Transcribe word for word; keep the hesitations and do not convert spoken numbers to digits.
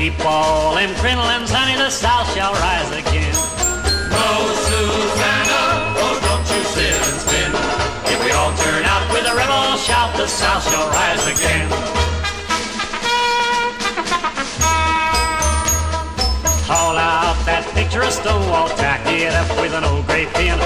keep all them crinolines, honey, the South shall rise again. No, Susanna, oh, don't you sit and spin. If we all turn out with a rebel shout, the South shall rise again. Haul out that picture of Stonewall, tack it up with an old gray pin.